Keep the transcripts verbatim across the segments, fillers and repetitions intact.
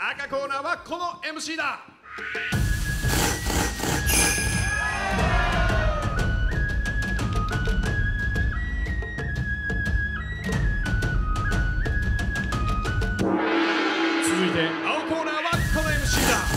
赤コーナーはこの エムシー だ。続いて青コーナーはこの エムシー だ。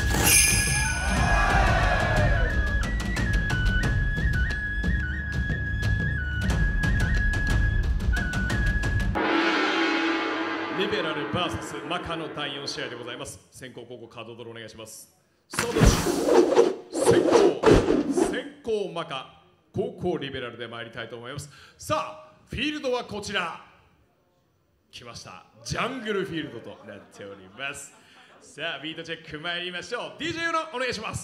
リベラル ブイエス マカのだいよん試合でございます。先攻後攻カードドローお願いします。その先攻先攻マカ、後攻リベラルで参りたいと思います。さあフィールドはこちら来ました。ジャングルフィールドとなっております。さあビートチェック参りましょう。 ディージェー ユノお願いします。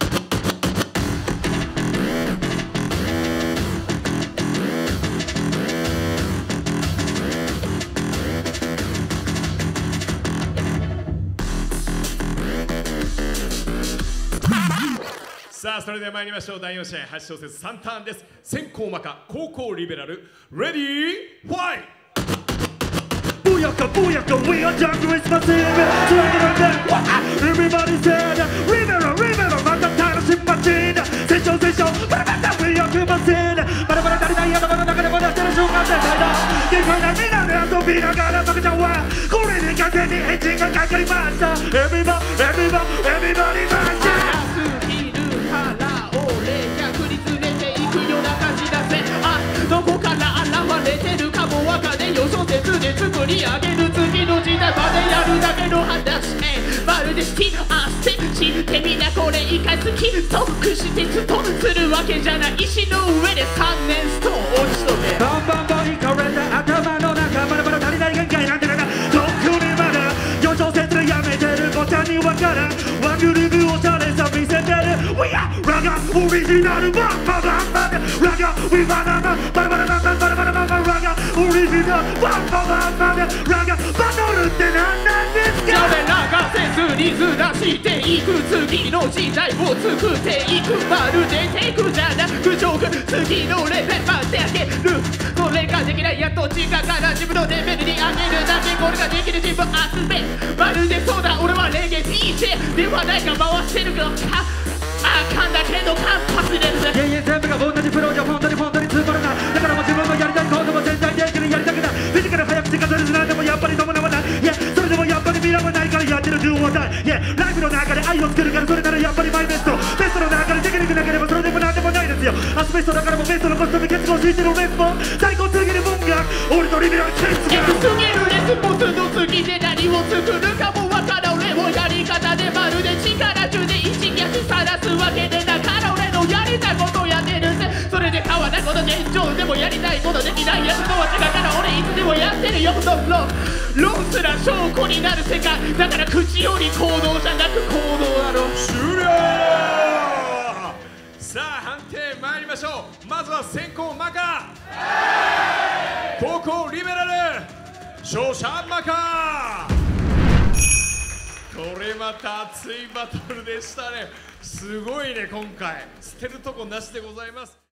さあそれでは参りましょう。だいよん試合はち小節さんターンです。先攻マカ、後攻リベラル、レディーファイト。 Booyaka, booyaka, we are jungle is my team. Swinging on them, everybody said, Rivera, Rivera, Maka Tyrus machine. Session, session, but we are too much in. But but I don't know what I'm gonna do. I'm gonna give her a minute and to be a guy that's going to work. Calling it, getting it, hitting a guy, master. Everybody, everybody, everybody, master. どこから現れてるかもわかねよ。小説で作り上げる次の時代までやるだけの話。まるでスティアステしてみなこれイカ好き即してストするわけじゃない。石の上でさんねんスト落ちとめバンバンバリカレンダ頭の中まだまだ足りない限界なんてなかとっくにまだよ小説でやめてるボタンにわからんワグルブおしゃれさ見せてる We are ラガオリジナルバンバンバンバンラガ We バナナバラバラバンバンバラバラバンバンラガオリジナルバンバンバンバンラガバトルって何なんですか。 俺らがセンスリズ出していく次の時代を作っていくまるでテクじゃなくジョーク次のレベルまで上げるそれができないやっと時間から自分のレベルに上げるだけこれができる自分集めまるでそうだ俺はレゲエ ディージェー ではないか回してるけどあかんだけどカンパスですいやいや全部が同じプロじゃ本当に本当につまらないだからもう自分のやりたいことも全体的にやりたくないフィジカル早口語るなんでもやっぱり伴わないいやそれでもやっぱり見らわないからやってる Do or Die いやライブの中で愛を作るからそれならやっぱりマイベストベストの中でテクニックなければそれでもなんでもないですよアスベストだからもベストのコストに結合してるレスポン最高すぎるもんが俺とリベラルケースがエクすぎるレスポンスの次で何を作るかもわからん俺もやり方でまるで力中で一撃さらすわけでだから俺のやりたいことをやってるぜそれで変わらないこと現状でもやりたいことできないやつとは違うから俺いつでもやってるよロンロンロンすら証拠になる世界だから口より行動じゃなく行動だろ終了。さあ判定参りましょう。まずは先攻マカ、後攻リベラル、勝者マカ。これまた熱いバトルでしたね。すごいね今回捨てるとこなしでございます。